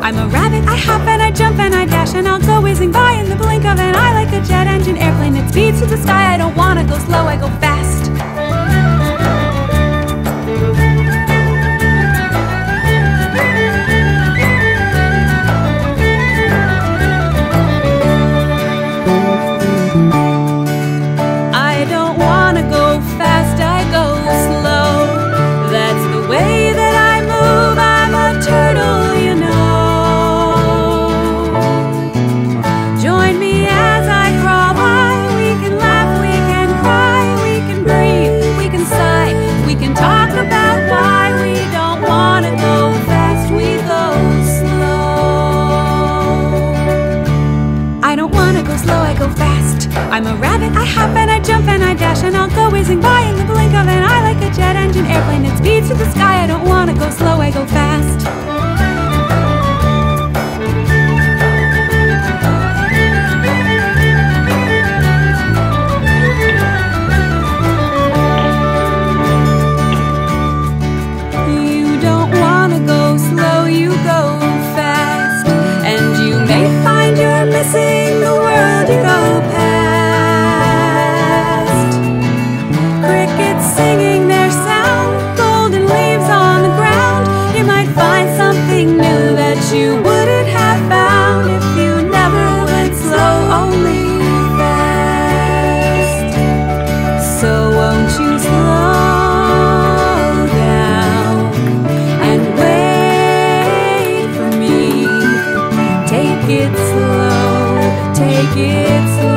I'm a rabbit, I hop and I jump and I dash, and I'll go whizzing by in the blink of an eye like a jet engine airplane. It speeds to the sky, I don't wanna go slow, I go fast. I don't wanna go fast, I go slow. That's the way that I move, I'm a turtle, you know. Join me as I crawl by. We can laugh, we can cry, we can breathe, we can sigh, we can talk about why we don't wanna go fast, we go slow. I don't wanna go slow, I go fast. I'm a rabbit, I hop and I jump and I dash, and I'll go whizzing by in the blink of an eye like a jet engine airplane. It speeds to the sky, I don't wanna go slow, I go fast. You don't wanna go slow, you go fast, and you may find you're missing the world you go past. Crickets singing their sound, golden leaves on the ground. You might find something new that you wouldn't have found if you never went slow, only fast. So won't you slow down and wait for me? Take it slow, take it slow.